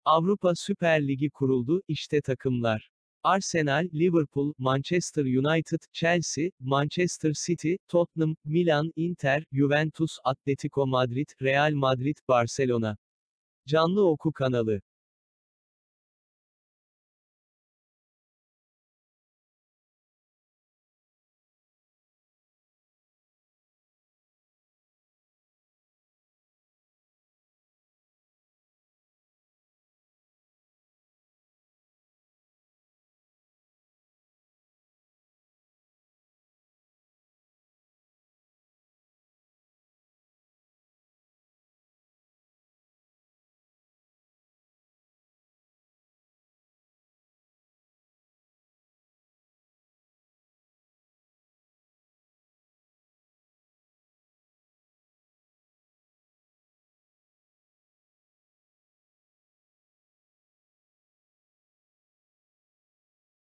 Avrupa Süper Ligi kuruldu, işte takımlar. Arsenal, Liverpool, Manchester United, Chelsea, Manchester City, Tottenham, Milan, Inter, Juventus, Atletico Madrid, Real Madrid, Barcelona. Canlı Oku kanalı